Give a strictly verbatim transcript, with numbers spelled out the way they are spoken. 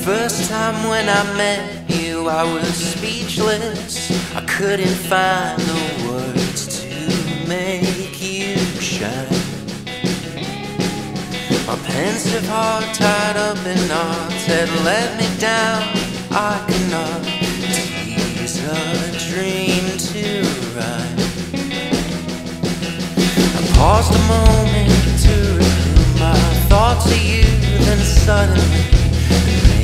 first time when I met you, I was speechless. I couldn't find the words to make you shine. My pensive heart tied up in knots had let me down. I cannot tease a dream to rhyme. I paused a moment to review my thoughts of you, then suddenly